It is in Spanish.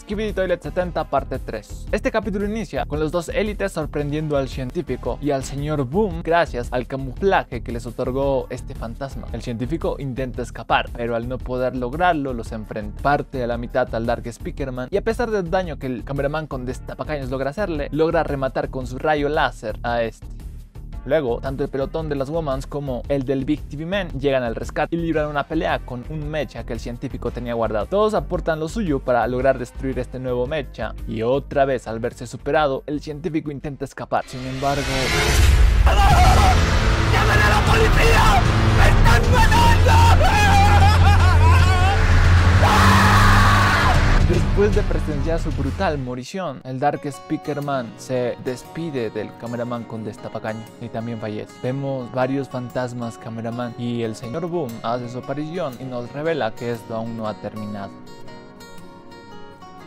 Skibidi Toilet 70 parte 3. Este capítulo inicia con los dos élites sorprendiendo al científico y al señor Boom gracias al camuflaje que les otorgó este fantasma. El científico intenta escapar, pero al no poder lograrlo los enfrenta. Parte a la mitad al Dark Speakerman y a pesar del daño que el cameraman con destapacaños logra hacerle, logra rematar con su rayo láser a este. Luego, tanto el pelotón de las Womans como el del Big TV Man llegan al rescate y libran una pelea con un mecha que el científico tenía guardado. Todos aportan lo suyo para lograr destruir este nuevo mecha y otra vez al verse superado, el científico intenta escapar. Sin embargo... ¡Llamen a la policía! ¡Me están matando! Después de presenciar su brutal morición, el Dark Speakerman se despide del cameraman con destapacaño y también fallece. Vemos varios fantasmas cameraman y el señor Boom hace su aparición y nos revela que esto aún no ha terminado.